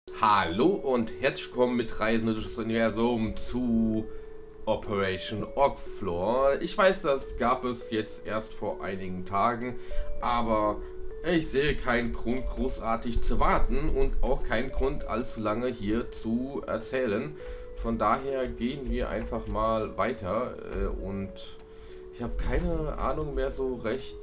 Hallo und herzlich willkommen mit Reisende durch das Universum zu Operation Orc-Floor. Ich weiß, das gab es jetzt erst vor einigen Tagen, aber ich sehe keinen Grund großartig zu warten und auch keinen Grund allzu lange hier zu erzählen. Von daher gehen wir einfach mal weiter und ich habe keine Ahnung mehr so recht,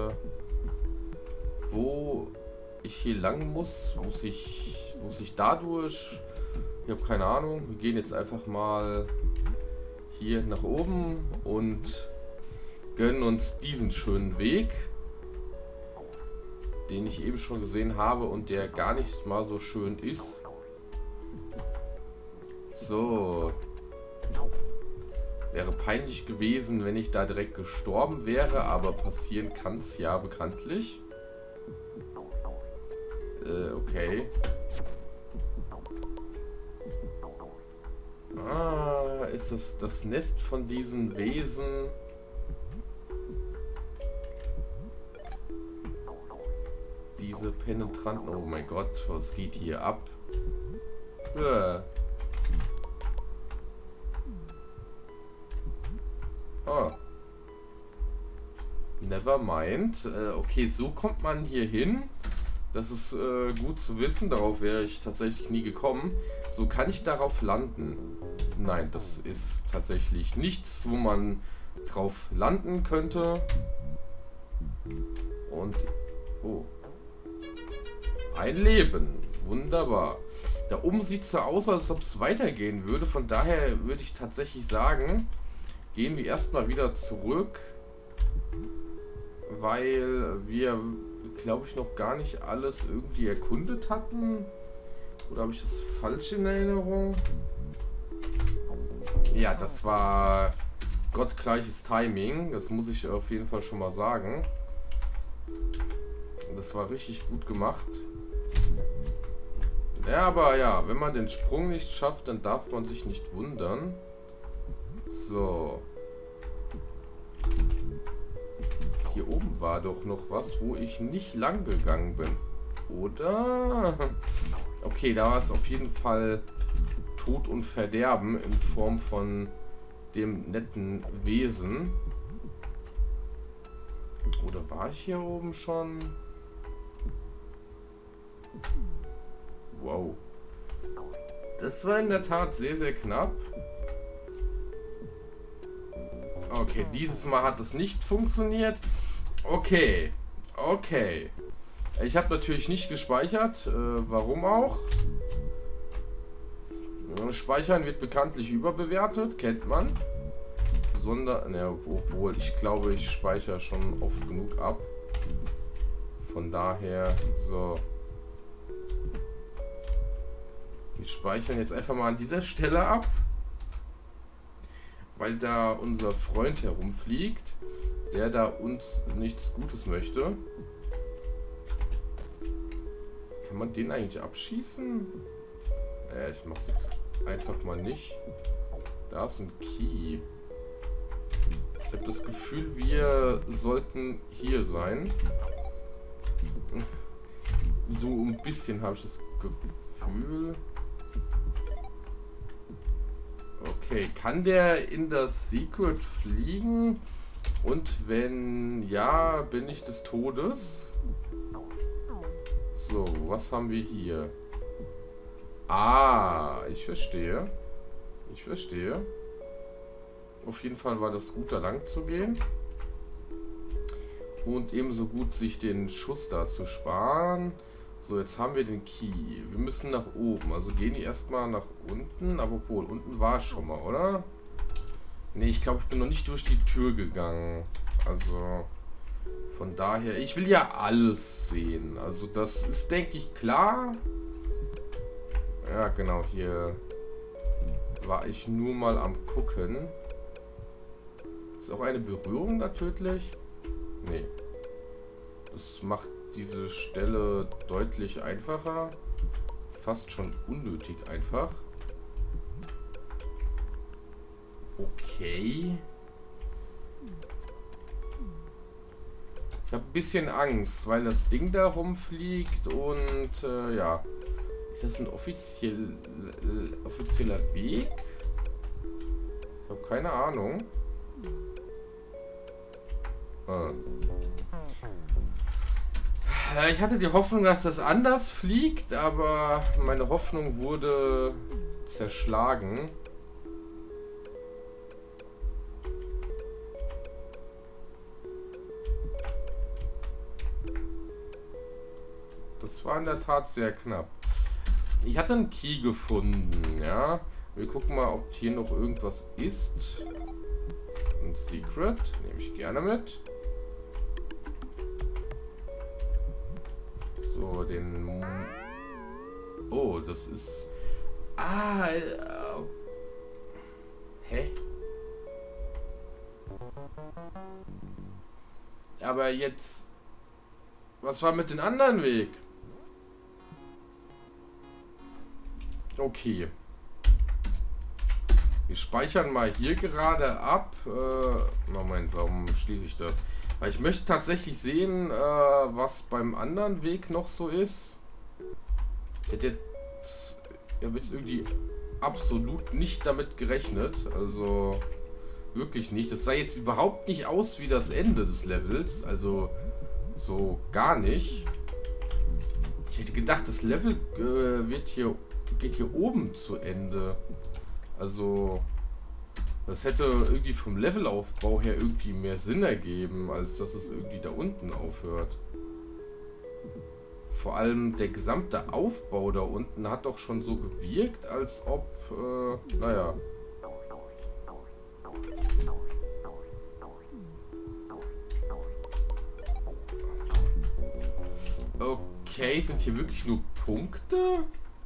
wo ich hier lang muss. Muss ich da durch? Ich habe keine Ahnung. Wir gehen jetzt einfach mal hier nach oben und gönnen uns diesen schönen Weg, den ich eben schon gesehen habe und der gar nicht mal so schön ist. So. Wäre peinlich gewesen, wenn ich da direkt gestorben wäre, aber passieren kann es ja bekanntlich. Okay. Ah, ist das Nest von diesen Wesen? Diese penetranten... Oh mein Gott, was geht hier ab? Oh. Never mind. Okay, so kommt man hier hin. Das ist gut zu wissen. Darauf wäre ich tatsächlich nie gekommen. So, kann ich darauf landen? Nein, das ist tatsächlich nichts, wo man drauf landen könnte. Und... Oh. Ein Leben. Wunderbar. Da oben sieht es so aus, als ob es weitergehen würde. Von daher würde ich tatsächlich sagen, gehen wir erstmal wieder zurück. Weil wir, glaube ich, noch gar nicht alles irgendwie erkundet hatten. Oder habe ich das falsch in Erinnerung? Ja, das war gottgleiches Timing. Das muss ich auf jeden Fall schon mal sagen. Das war richtig gut gemacht. Ja, aber ja, wenn man den Sprung nicht schafft, dann darf man sich nicht wundern. So. Hier oben war doch noch was, wo ich nicht lang gegangen bin. Oder? Okay, da war es auf jeden Fall Tod und Verderben in Form von dem netten Wesen. Oder war ich hier oben schon? Wow. Das war in der Tat sehr, sehr knapp. Okay, dieses Mal hat es nicht funktioniert. Okay. Okay. Ich habe natürlich nicht gespeichert. Warum auch? Speichern wird bekanntlich überbewertet. Kennt man. Ne, obwohl, ich glaube, ich speichere schon oft genug ab. Von daher, so. Wir speichern jetzt einfach mal an dieser Stelle ab. Weil da unser Freund herumfliegt, der da uns nichts Gutes möchte. Kann man den eigentlich abschießen? Ich mach's jetzt einfach mal nicht. Da ist ein Key. Ich habe das Gefühl, wir sollten hier sein. So ein bisschen habe ich das Gefühl. Okay, kann der in das Secret fliegen? Und wenn ja, bin ich des Todes? So, was haben wir hier? Ah, ich verstehe. Ich verstehe. Auf jeden Fall war das gut, da lang zu gehen. Und ebenso gut, sich den Schuss da zu sparen. So, jetzt haben wir den Key. Wir müssen nach oben. Also gehen die erstmal nach unten. Aber wohl, unten war es schon mal, oder? Ne, ich glaube, ich bin noch nicht durch die Tür gegangen. Also, von daher... Ich will ja alles sehen. Also, das ist, denke ich, klar. Ja, genau, hier war ich nur mal am gucken. Ist auch eine Berührung da tödlich? Nee. Das macht diese Stelle deutlich einfacher. Fast schon unnötig einfach. Okay. Ich habe ein bisschen Angst, weil das Ding da rumfliegt und ja. Ist das ein offizieller Weg? Ich habe keine Ahnung. Ich hatte die Hoffnung, dass das anders fliegt, aber meine Hoffnung wurde zerschlagen. Das war in der Tat sehr knapp. Ich hatte einen Key gefunden, ja. Wir gucken mal, ob hier noch irgendwas ist. Ein Secret, nehme ich gerne mit. So, den... Oh, das ist... Ah, hä? Aber jetzt... Was war mit dem anderen Weg? Okay. Wir speichern mal hier gerade ab. Moment, warum schließe ich das? Weil ich möchte tatsächlich sehen, was beim anderen Weg noch so ist. Ich hätte jetzt irgendwie absolut nicht damit gerechnet. Also wirklich nicht. Das sah jetzt überhaupt nicht aus wie das Ende des Levels. Also so gar nicht. Ich hätte gedacht, das Level geht hier oben zu Ende. Also das hätte irgendwie vom Levelaufbau her irgendwie mehr Sinn ergeben, als dass es irgendwie da unten aufhört. Vor allem der gesamte Aufbau da unten hat doch schon so gewirkt, als ob, naja. Okay, sind hier wirklich nur Punkte?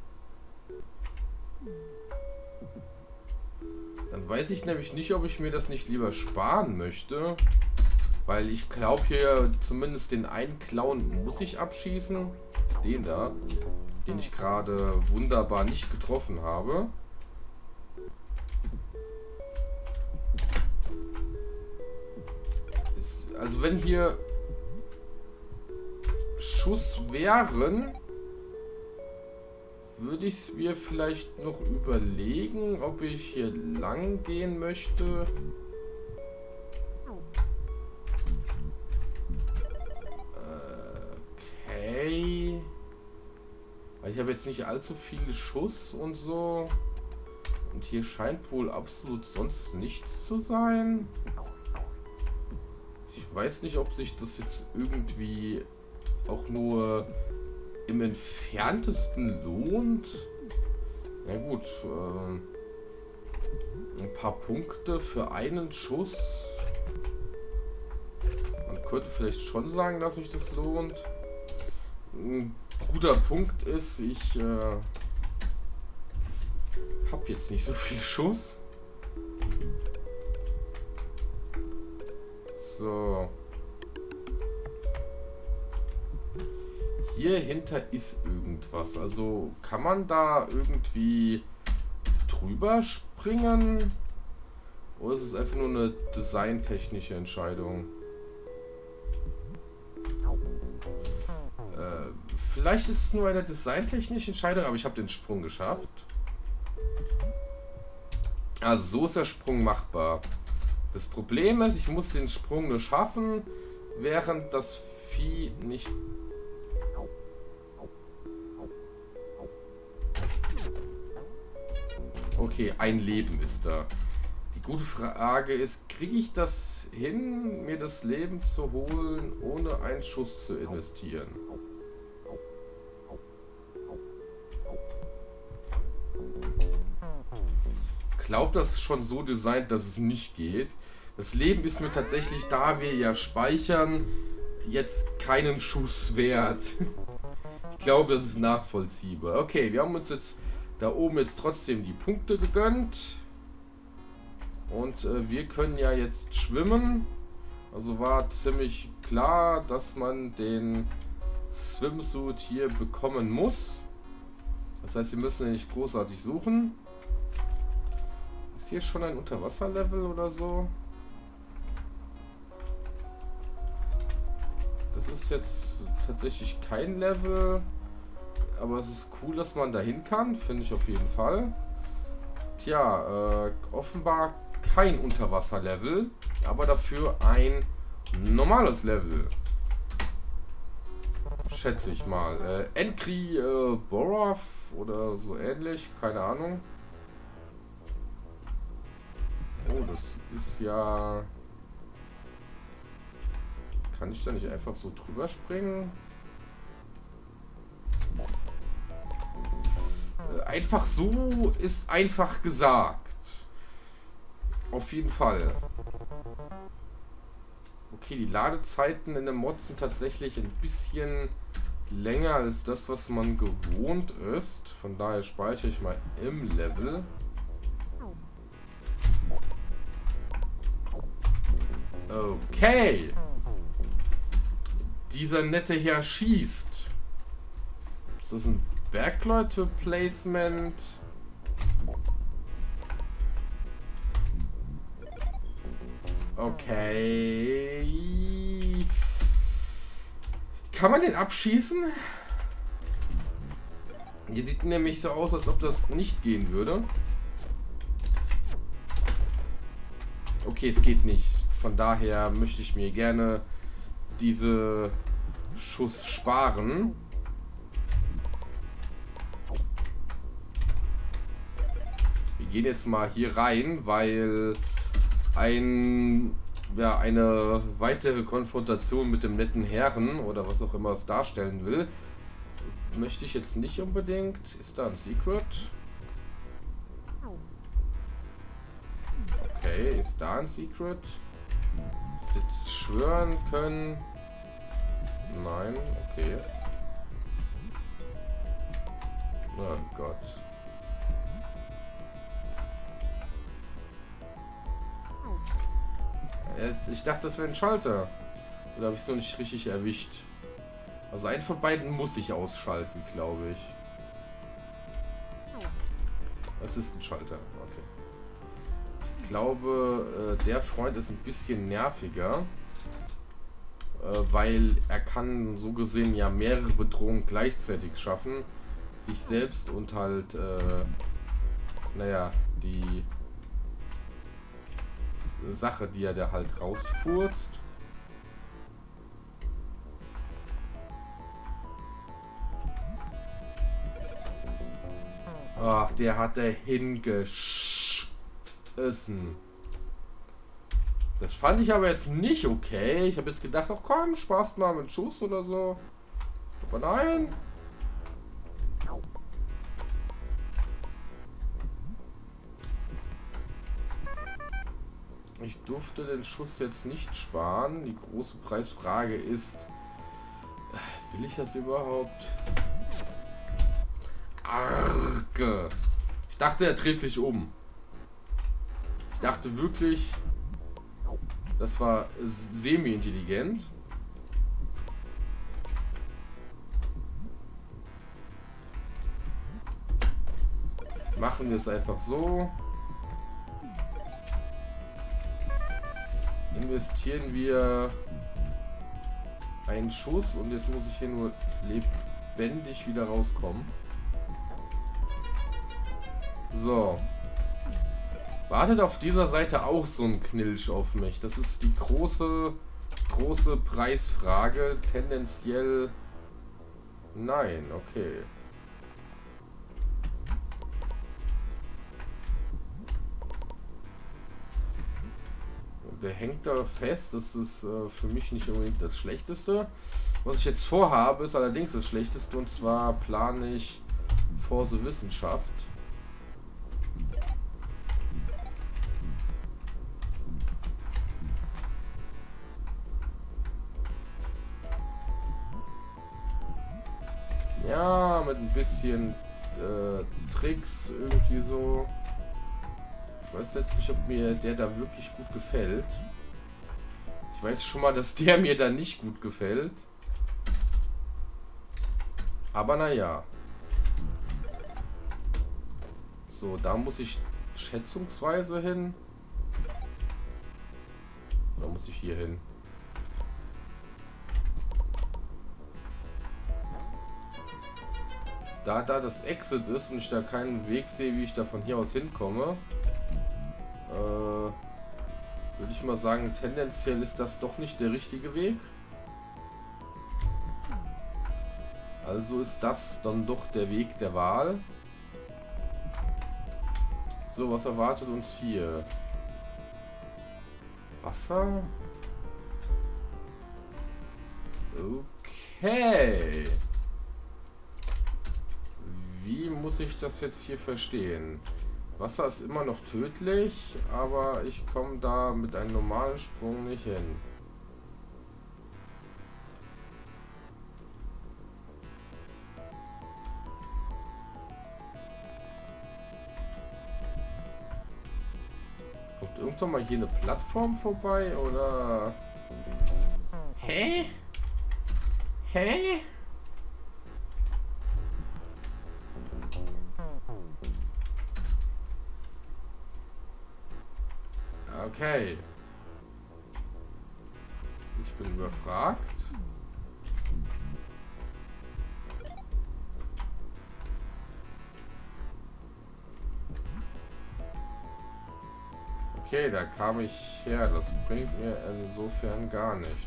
Dann weiß ich nämlich nicht, ob ich mir das nicht lieber sparen möchte. Weil ich glaube hier zumindest den einen Clown muss ich abschießen. Den da. Den ich gerade wunderbar nicht getroffen habe. Also wenn hier Schuss wären, würde ich es mir vielleicht noch überlegen, ob ich hier lang gehen möchte. Okay. Weil ich habe jetzt nicht allzu viele Schuss und so. Und hier scheint wohl absolut sonst nichts zu sein. Ich weiß nicht, ob sich das jetzt irgendwie auch nur im entferntesten lohnt. Na gut, ein paar Punkte für einen Schuss. Man könnte vielleicht schon sagen, dass sich das lohnt. Ein guter Punkt ist, ich habe jetzt nicht so viel Schuss. So. Hier hinter ist irgendwas. Also kann man da irgendwie drüber springen? Oder ist es einfach nur eine designtechnische Entscheidung? Vielleicht ist es nur eine designtechnische Entscheidung, aber ich habe den Sprung geschafft. Also so ist der Sprung machbar. Das Problem ist, ich muss den Sprung nur schaffen, während das Vieh nicht... Okay, ein Leben ist da. Die gute Frage ist, kriege ich das hin, mir das Leben zu holen, ohne einen Schuss zu investieren? Ich glaube, das ist schon so designt, dass es nicht geht. Das Leben ist mir tatsächlich, da wir ja speichern, jetzt keinen Schuss wert. Ich glaube, das ist nachvollziehbar. Okay, wir haben uns jetzt da oben jetzt trotzdem die Punkte gegönnt. Und wir können ja jetzt schwimmen. Also war ziemlich klar, dass man den Swimsuit hier bekommen muss. Das heißt, wir müssen ja nicht großartig suchen. Ist hier schon ein Unterwasserlevel oder so? Das ist jetzt tatsächlich kein Level. Aber es ist cool, dass man dahin kann. Finde ich auf jeden Fall. Tja, offenbar kein Unterwasserlevel. Aber dafür ein normales Level. Schätze ich mal. Enkri Borov oder so ähnlich. Keine Ahnung. Oh, das ist ja... Kann ich da nicht einfach so drüber springen? Einfach so ist einfach gesagt. Auf jeden Fall. Okay, die Ladezeiten in den Mods sind tatsächlich ein bisschen länger als das, was man gewohnt ist. Von daher speichere ich mal im Level. Okay. Dieser nette Herr schießt. Ist das ein Bergleute-Placement? Okay. Kann man den abschießen? Hier sieht nämlich so aus, als ob das nicht gehen würde. Okay, es geht nicht. Von daher möchte ich mir gerne diese Schuss sparen. Wir gehen jetzt mal hier rein, weil eine weitere Konfrontation mit dem netten Herren oder was auch immer es darstellen will, möchte ich jetzt nicht unbedingt. Ist da ein Secret? Okay, ist da ein Secret? Jetzt schwören können. Nein, okay. Oh Gott. Ich dachte, das wäre ein Schalter. Oder habe ich es noch nicht richtig erwischt? Also einen von beiden muss ich ausschalten, glaube ich. Das ist ein Schalter, okay. Ich glaube, der Freund ist ein bisschen nerviger. Weil er kann so gesehen ja mehrere Bedrohungen gleichzeitig schaffen. Sich selbst und halt, naja, die Sache, die er da halt rausfurzt. Ach, der hat er hingeschissen. Das fand ich aber jetzt nicht okay. Ich habe jetzt gedacht, ach komm, spaßt mal mit Schuss oder so. Aber nein. Ich durfte den Schuss jetzt nicht sparen. Die große Preisfrage ist, will ich das überhaupt? Arge. Ich dachte, er dreht sich um. Ich dachte wirklich, das war semi-intelligent. Machen wir es einfach so. Investieren wir einen Schuss und jetzt muss ich hier nur lebendig wieder rauskommen. So. Wartet auf dieser Seite auch so ein Knilch auf mich? Das ist die große Preisfrage. Tendenziell nein, okay. Der hängt da fest. Das ist für mich nicht unbedingt das Schlechteste. Was ich jetzt vorhabe, ist allerdings das Schlechteste. Und zwar plane ich Force Wissenschaft. Ja, mit ein bisschen Tricks irgendwie so. Ich weiß jetzt nicht, ob mir der da wirklich gut gefällt. Ich weiß schon mal, dass der mir da nicht gut gefällt. Aber naja. So, da muss ich schätzungsweise hin. Oder muss ich hier hin? Da das Exit ist und ich da keinen Weg sehe, wie ich da von hier aus hinkomme, würde ich mal sagen, tendenziell ist das doch nicht der richtige Weg. Also ist das dann doch der Weg der Wahl. So, was erwartet uns hier? Wasser? Okay. Wie muss ich das jetzt hier verstehen? Wasser ist immer noch tödlich, aber ich komme da mit einem normalen Sprung nicht hin. Kommt irgendwann mal hier eine Plattform vorbei, oder? Hä? Hä? Okay. Ich bin überfragt. Okay, da kam ich her. Das bringt mir insofern gar nichts.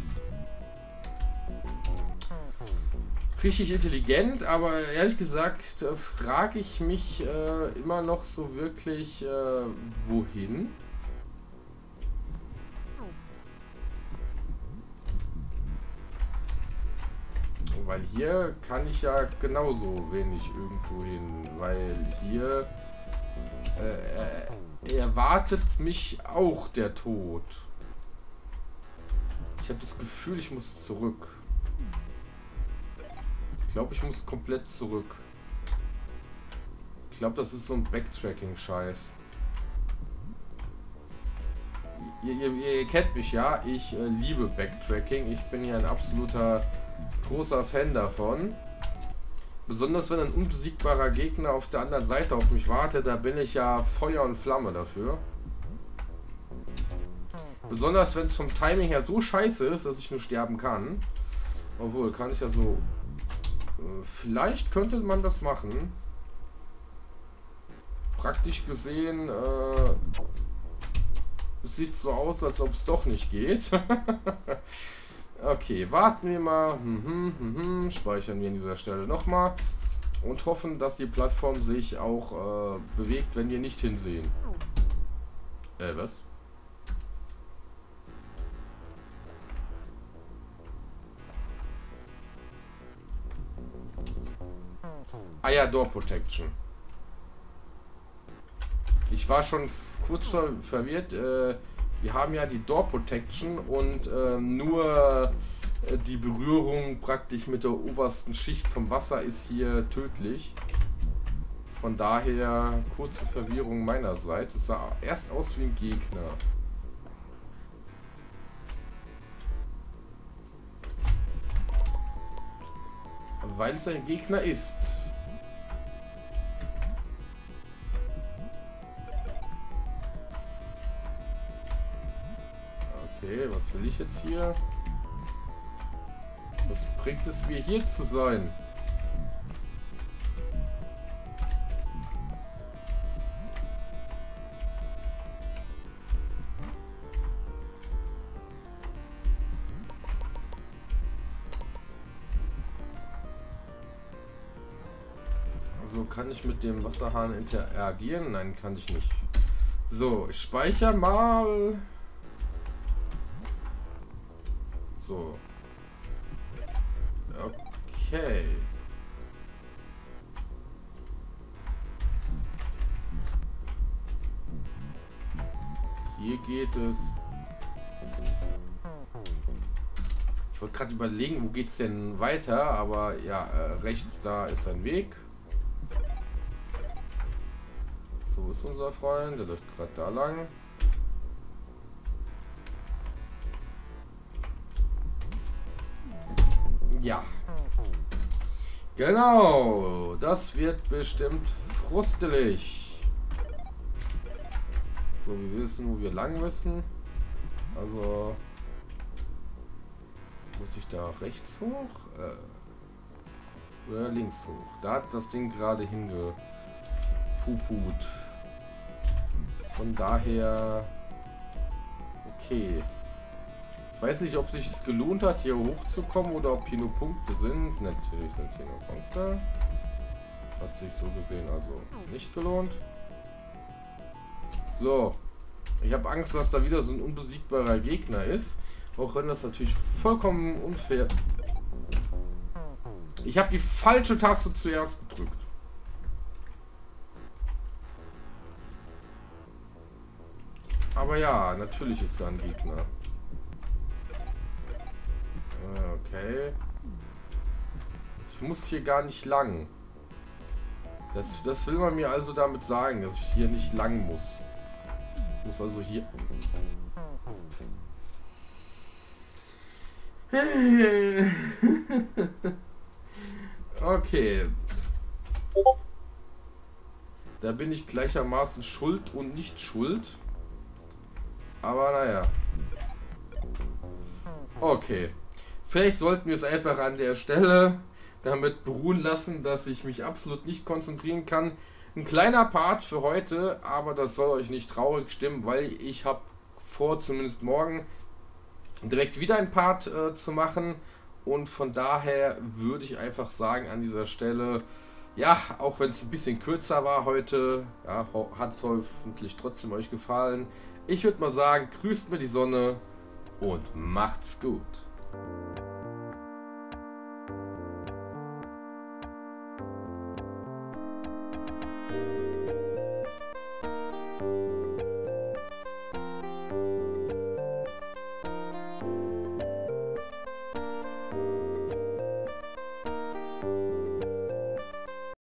Richtig intelligent, aber ehrlich gesagt frage ich mich immer noch so wirklich, wohin? Weil hier kann ich ja genauso wenig irgendwo hin, weil hier erwartet mich auch der Tod. Ich habe das Gefühl, ich muss zurück. Ich glaube, ich muss komplett zurück. Ich glaube, das ist so ein Backtracking-Scheiß. Ihr kennt mich ja, ich liebe Backtracking. Ich bin hier ein absoluter großer Fan davon. Besonders wenn ein unbesiegbarer Gegner auf der anderen Seite auf mich wartet, da bin ich ja Feuer und Flamme dafür. Besonders wenn es vom Timing her so scheiße ist, dass ich nur sterben kann. Obwohl, kann ich ja so... Vielleicht könnte man das machen. Praktisch gesehen, es sieht so aus, als ob es doch nicht geht. Okay, warten wir mal. Speichern wir an dieser Stelle nochmal. Und hoffen, dass die Plattform sich auch bewegt, wenn wir nicht hinsehen. Was? Ah ja, Door Protection. Ich war schon kurz verwirrt. Wir haben ja die Door Protection und nur die Berührung praktisch mit der obersten Schicht vom Wasser ist hier tödlich. Von daher kurze Verwirrung meinerseits. Es sah erst aus wie ein Gegner. Weil es ein Gegner ist. Okay, was will ich jetzt hier? Was bringt es mir hier zu sein? Also kann ich mit dem Wasserhahn interagieren? Nein, kann ich nicht. So, ich speichere mal. So. Okay. Hier geht es. Ich wollte gerade überlegen, wo geht es denn weiter, aber ja, rechts da ist ein Weg. So ist unser Freund, der läuft gerade da lang. Ja. Genau. Das wird bestimmt frustelig. So, wir wissen, wo wir lang müssen. Also... Muss ich da rechts hoch? Oder links hoch. Da hat das Ding gerade hingepuput. Von daher... Okay. Ich weiß nicht, ob sich es gelohnt hat, hier hochzukommen oder ob hier nur Punkte sind. Natürlich sind hier nur Punkte. Hat sich so gesehen also nicht gelohnt. So. Ich habe Angst, dass da wieder so ein unbesiegbarer Gegner ist. Auch wenn das natürlich vollkommen unfair... Ich habe die falsche Taste zuerst gedrückt. Aber ja, natürlich ist da ein Gegner. Okay. Ich muss hier gar nicht lang. Das will man mir also damit sagen, dass ich hier nicht lang muss. Ich muss also hier... Okay. Da bin ich gleichermaßen schuld und nicht schuld. Aber naja. Okay. Vielleicht sollten wir es einfach an der Stelle damit beruhen lassen, dass ich mich absolut nicht konzentrieren kann. Ein kleiner Part für heute, aber das soll euch nicht traurig stimmen, weil ich habe vor, zumindest morgen, direkt wieder ein Part zu machen. Und von daher würde ich einfach sagen an dieser Stelle, ja, auch wenn es ein bisschen kürzer war heute, ja, hat es hoffentlich trotzdem euch gefallen. Ich würde mal sagen, grüßt mir die Sonne und macht's gut.